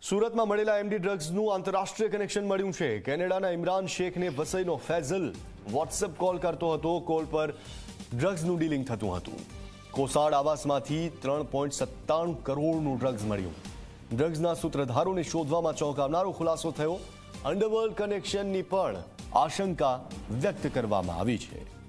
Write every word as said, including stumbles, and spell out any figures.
સુરતમાં મળેલા એમડી ડ્રગ્સનું આંતરરાષ્ટ્રીય કનેક્શન મળ્યું છે। કેનેડાના ઇમરાન શેખને વસઈનો ફૈઝલ વોટ્સએપ કોલ કરતો હતો। કોલ પર ડ્રગ્સનું ડીલિંગ થતું હતું। કોસાડ આવાસમાંથી ત્રણ પોઈન્ટ સત્તાણું કરોડનું ડ્રગ્સ મળ્યું। ડ્રગ્સના સૂત્રધારોને શોધવામાં ચોંકાવનારો ખુલાસો થયો। અંડરવર્લ્ડ કનેક્શનની પણ આશંકા વ્યક્ત કરવામાં આવી છે।